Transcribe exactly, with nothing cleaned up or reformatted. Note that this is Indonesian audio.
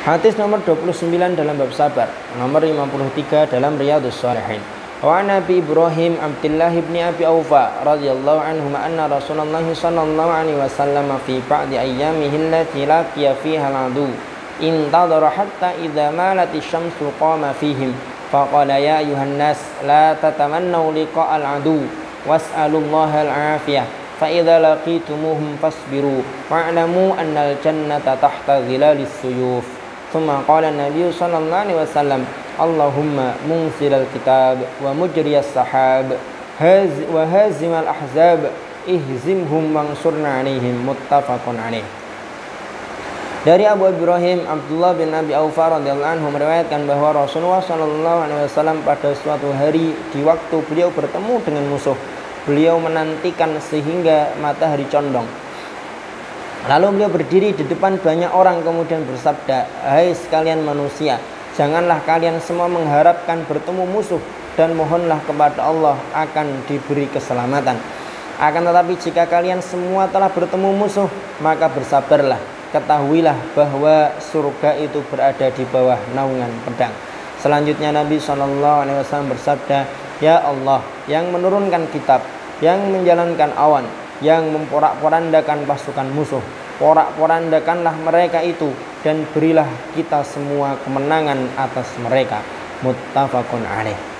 Hadis nomor dua puluh sembilan dalam bab sabar, nomor lima puluh tiga dalam Riyadhus Shalihin. Wa Nabi Ibrahim Abdullah bin Abi Aufa radhiyallahu anhu anna Rasulullah sallallahu alaihi wasallam fi ba'di ayyamihi allati laqiya fiha al-adu intadara hatta idza malat asy-syamsu qama fihim faqala ya ayuhan nas la tatamannaw liqa al-adu was'alullaha al-afiyah fa idza laqitumuhum fasbiru wa'lamu anna al-jannata tahta dhilalis suyuf. Thumma qala an-nabiy sallallahu alaihi wasallam Allahumma munzilal kitab wa mujriyas sahab haz wa hazimal ahzab ihzimhum wansurna alaihim, muttafaqun alaih. Dari Abu Ibrahim Abdullah bin Abi Aufa radhiyallahu anhu meriwayatkan bahwa Rasulullah sallallahu alaihi wasallam pada suatu hari di waktu beliau bertemu dengan musuh, beliau menantikan sehingga matahari condong. Lalu beliau berdiri di depan banyak orang kemudian bersabda, "Hai sekalian manusia, janganlah kalian semua mengharapkan bertemu musuh dan mohonlah kepada Allah akan diberi keselamatan. Akan tetapi jika kalian semua telah bertemu musuh, maka bersabarlah. Ketahuilah bahwa surga itu berada di bawah naungan pedang." Selanjutnya Nabi shallallahu alaihi wasallam bersabda, "Ya Allah yang menurunkan kitab, yang menjalankan awan, yang memporak-porandakan pasukan musuh, porak-porandakanlah mereka itu dan berilah kita semua kemenangan atas mereka." Muttafaqun alaih.